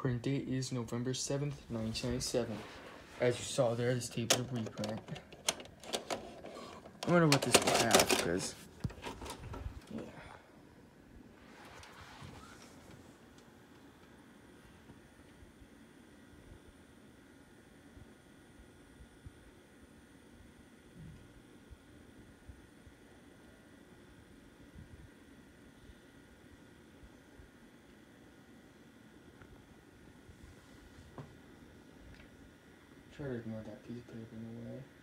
Print date is November 7th, 1997. As you saw there, this tape is a reprint. I wonder what this will have, because, yeah. Try to ignore that piece of paper in a way.